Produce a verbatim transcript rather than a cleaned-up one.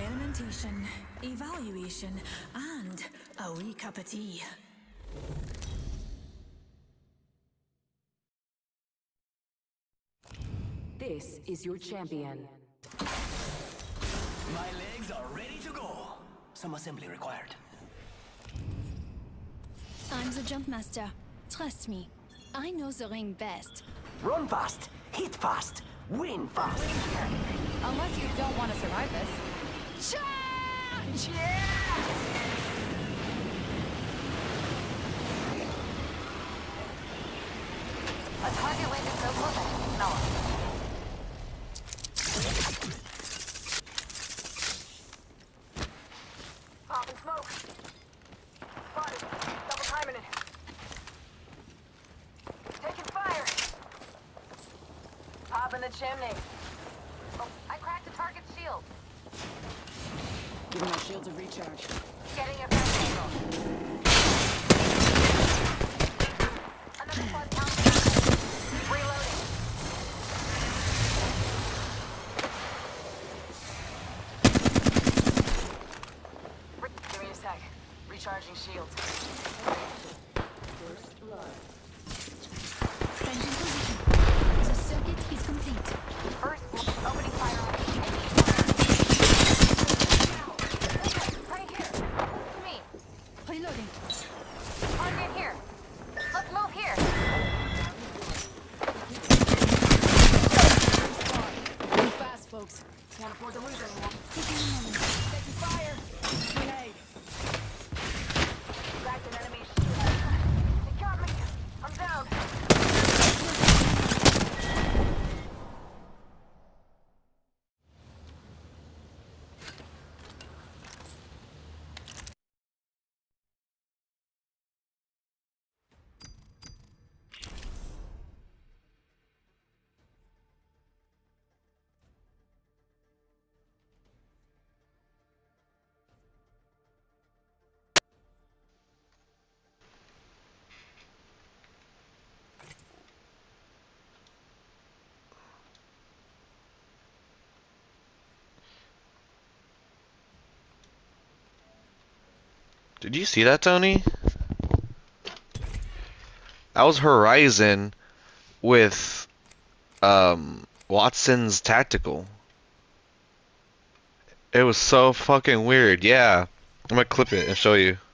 Experimentation, evaluation, and a wee cup of tea. This is your champion. My legs are ready to go. Some assembly required. I'm the jump master. Trust me, I know the ring best. Run fast, hit fast, win fast. Unless you don't want to survive this. Charge! Yeah! A target landed so close I can smell it. Popping smoke. Spotted. Double timing it. Taking fire. Pop in the chimney. Oh, I cracked a target's shield. Giving our shields a recharge. Getting a fresh angle. Another squad down. Reloading. Re Give me a sec. Recharging shields. First blood. Changing position. The circuit is complete. First, opening fire on me. Right here. To me. Reloading. Target here. Let's move here. Move fast, folks. Can't afford to lose anyone. Taking a moment. Taking fire. Grenade. Cracked an enemy shield. It got me. I'm down. Did you see that, Tony? That was Horizon with um, Watson's tactical. It was so fucking weird. Yeah, I'm gonna clip it and show you.